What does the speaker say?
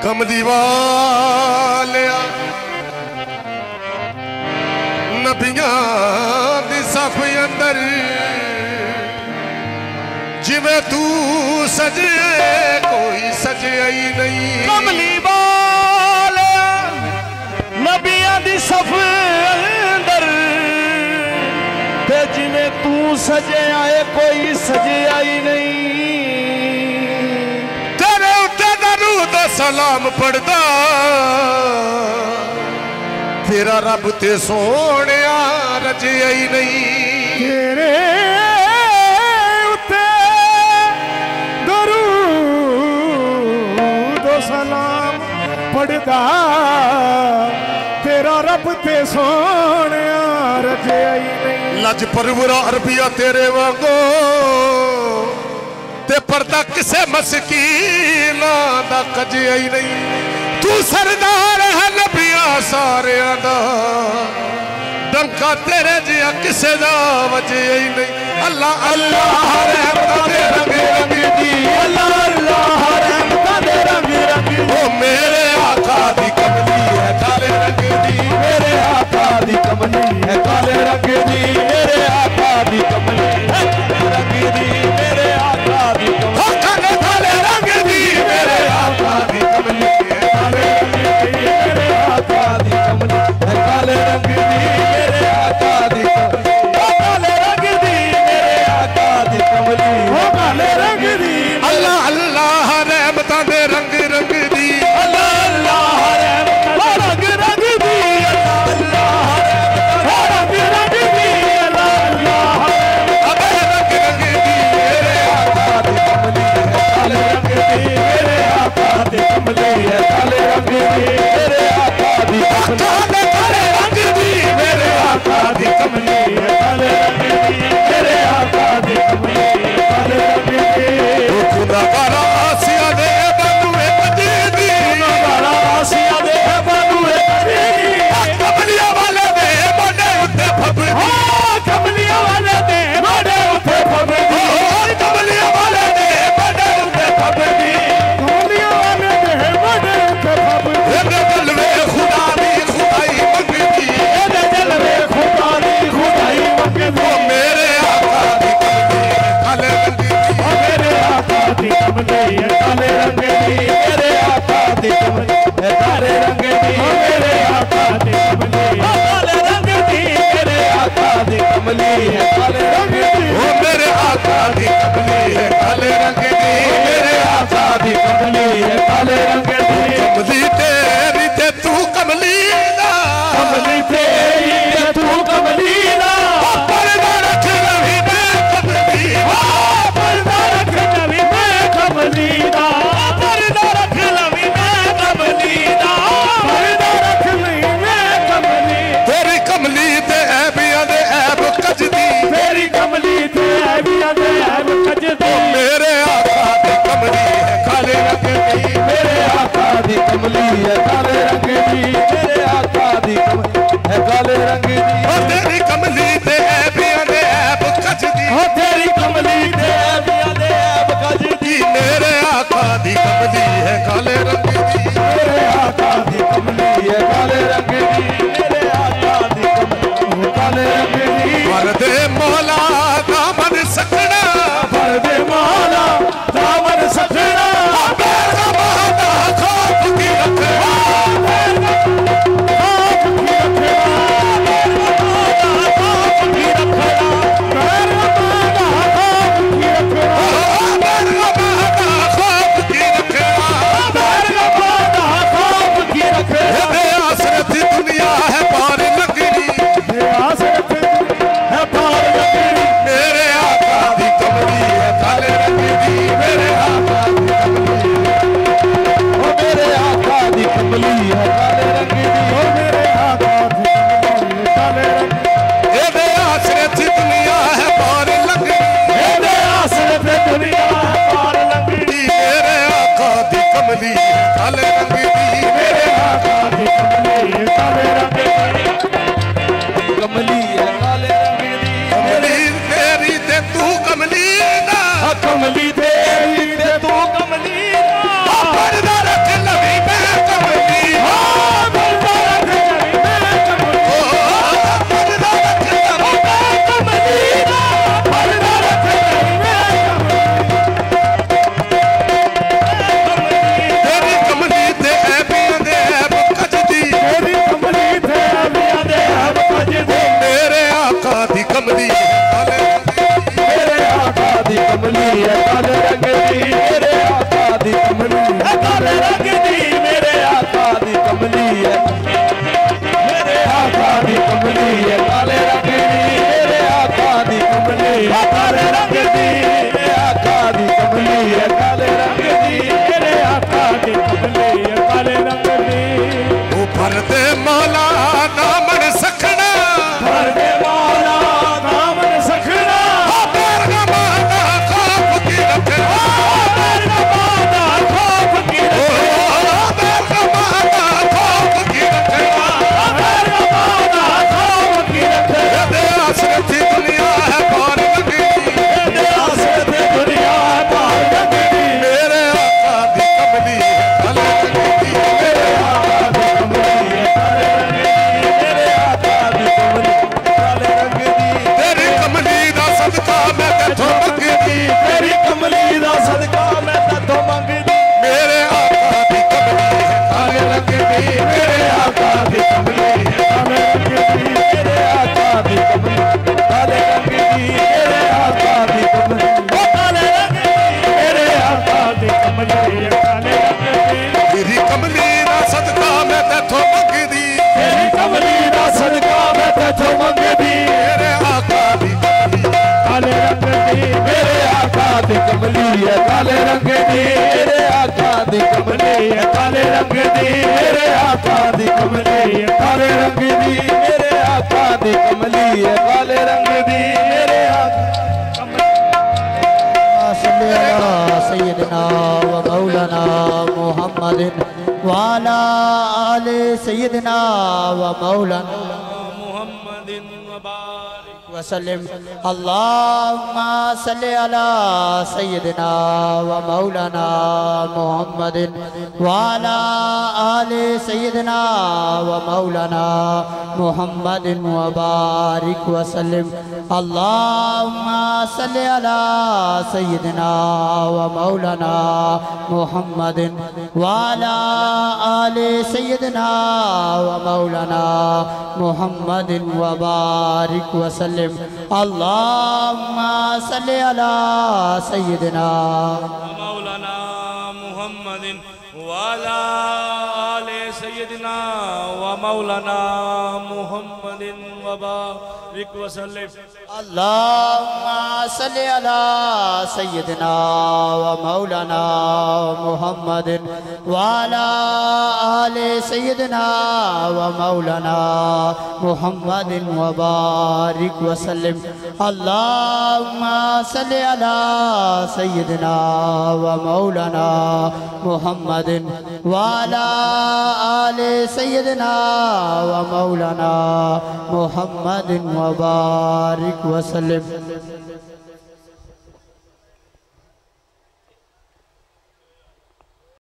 कमली वालिया नबियां दी सफ अंदर जिवें तू सजे कोई सजिया ही नहीं। कमली वालिया नबियां दी सफ अंदर ते जिवें तू सजे आए कोई सजिया ही नहीं। तेरे उत्ते दरूद सलाम पढ़दा तेरा रब ते सोने रजिया ही नहीं। तेरे उत्ते दरूद सलाम पढ़दा तेरा रब ते सोने रजिया ही नहीं। लज परवरा अरबिया तेरे वांगो ते पर्दा किसे मस्कीना दा कजिया ही नहीं। तू सरदार है नबिया सारिया दा डंका तेरे जिया किसे दा वजिया ही नहीं। अल्लाह अल्लाह रहमत दे रंग रंग दी अल्लाह अल्लाह रहमत दे रंग रंग दी। ओ मेरे आका दी कमली है काले रंग दी। मेरे आका दी कमली है काले रंग दी। मेरे आका दी कमली है काले रंग दी। मेरे आका दी कमली काले रंग दी मेरे आका दी कमली है काले रंग दी। मेरे आका दी कमली है काले रंग दी। मेरे आका दी काले रंग दी। मेरे आका दी कमली हो काले रंग दी। अल्लाह अल्लाह रहमत दे रंग रंग दी। अल्लाह अल्लाह रहमत रंग रंग दी। अल्लाह अल्लाह रंग रंग दी। अल्लाह अबे रंग रंग दी मेरे आका दी कमली है काले रंग दी। मेरे आका दी कमली है काले रंग दी। मेरे आका दी काले काले रंग दी मेरे आका दी कमली है काले रंग दी। मेरे आका दी कमली है काले रंग दी। खुदा करा आसिया दे बनुए कदीदी गाला आसिया दे बनुए कदीदी। कमलिया वाले दे बने उत्ते फबदी। कमलिया वाले दे बने उत्ते फबदी। कमलिया वाले दे बने उत्ते फबदी। कमलिया वाले दे बने उत्ते फबदी। एदे जलवे खुदा दी खुदाई मंगदी। एदे जलवे खुदा दी खुदाई मंगदी। ओ मेरे आका दी कमली है काले रंग दी। मेरे आका दी कमली है काले रंग दी। मेरे आका दी कमली है काले रंग दी। मेरे आका दी कमली है काले रंग दी। मेरे आका दी कमली है काले रंग दी। ओ मेरे आका दी कमली है काले रंग दी। मेरे आका दी कमली है काले रंग दी। कमली तेरी ते तू कमली दा। कमली तेरी है तू कमली दा। पर्दा रख नवी मैं कमली दा। पर्दा रख नवी मैं कमली दा। पर्दा रख नवी मैं कमली दा। पर्दा रख नवी मैं कमली। तेरी कमली ते ऐबिया दे ऐब कजदी। तेरी कमली ते ऐबिया दे ऐब कजदी। मेरे आका दी कमली है काले रंग दी। मेरे आका दी कमली है काले रंग दी। मेरे आका दी कमली है काले रंग दी। ओ तेरी कमली ते ऐबिया दे ऐब कजदी। ओ तेरी कमली ते ऐबिया दे ऐब कजदी। मेरे आका दी कमली है काले रंग दी। मेरे आका दी कमली है काले रंग दी। मेरे आका दी कमली है काले रंग दी। मरदे मौला दामन सकना। पर्दे माला दामन सखना। बेगा बहादा खौफ की रखना। आप की रखना। आप की रखना। मेरे माला आप की रखना। बेगा बहादा खौफ की रखना। मेरे माला आप की रखना। ये आसरत दुनिया है पार लगनी। ये आसरत है पार लगनी। मेरे आका दी कमली है काले रंग दी। मेरे आका दी कमली ओ मेरे आका दी कमली है काले रंग दी। ओ मेरे आका दी कमली है काले रंग दी। ये आसरत दुनिया है पार लगनी। मेरे आसरत दुनिया है पार लगनी। मेरे आका दी कमली है काले रंग दी। मेरे आका दी कमली है काले रंग दी। कमली है काले रंग दी। कमली तेरी ते तू कमली दा। कमली तेरी ते तू कमली दा। पर्दा रख नवी मैं दी कमली है काले रंग दी मेरे आका दी कमली है काले रंग दी मेरे आका दी कमली है काले रंग दी मेरे आका दी कमली है काले रंग दी मेरे आका सैयदना व मौलाना मुहम्मदिन वाला आले सैयदना व मौलाना मुहम्मदिन वबारिक वसल्लम अल्लाहुम्मा सल्लि अला सय्यिदिना व मौलाना मुहम्मदिन वाला आले सय्यिदिना व मौलाना मुहम्मदिन व बारिक वसल्लम अल्लाहुम्मा सल्लि अला सय्यिदिना व मौलाना मुहम्मदिन वाला आले सय्यिदिना व मौलाना मुहम्मदिन व बारिक वसल्लम अल्लाहुम्मा सल्लि अला सय्यिदिना मौलाना मुहम्मदिन वाला आले सय्यदिना व मौलाना मुहम्मदिन व बारिक वसल्लम अल्लाहुम्मा सल्लि अला सय्यिदिना व मौलाना मुहम्मदिन वाला आले सय्यिदिना व मौलाना मुहम्मदिन व बारिक वसल्लम अल्लाहुम्मा सल्लि अला सय्यिदिना व मौलाना मुहम्मदिन वाला आले सय्यिदिना व मौलाना मुहम्मदिन व बारिक वसल्लम।